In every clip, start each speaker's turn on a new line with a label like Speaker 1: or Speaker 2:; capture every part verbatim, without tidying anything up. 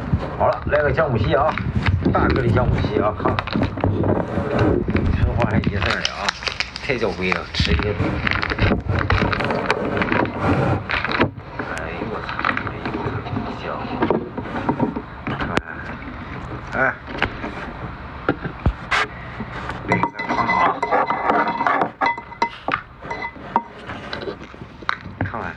Speaker 1: 好了，来个姜母蟹啊，大个的姜母蟹啊，看，成花还一色的啊，太娇贵了，吃一个。哎呦我操！哎呦我操！香！哎，来个汤啊！看看。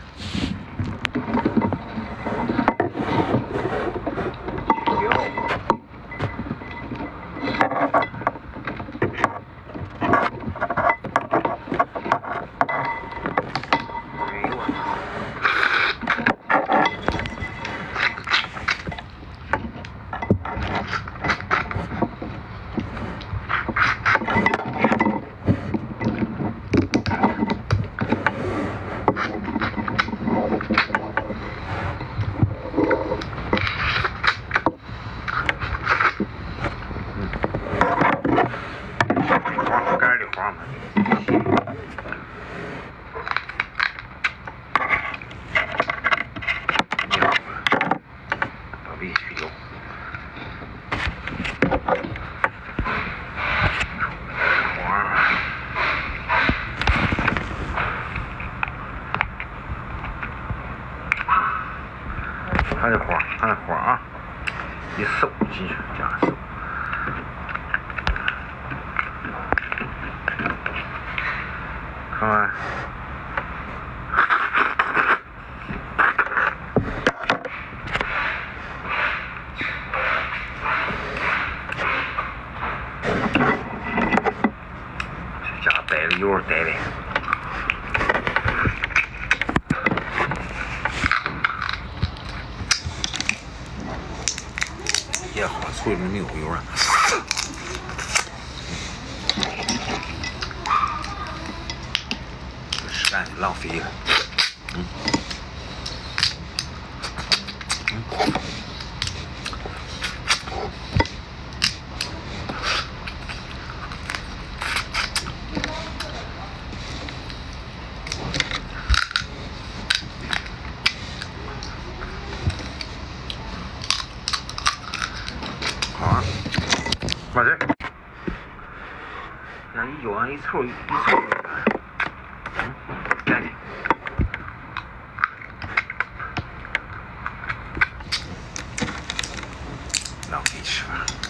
Speaker 1: 看这花，看这花啊！一收进去，这样收。看看，这家逮的油逮的。 也好，脆的没有油啊！实干就浪费了。嗯。嗯。把这，那一咬，一凑一凑，嗯，赶紧，浪费吃了。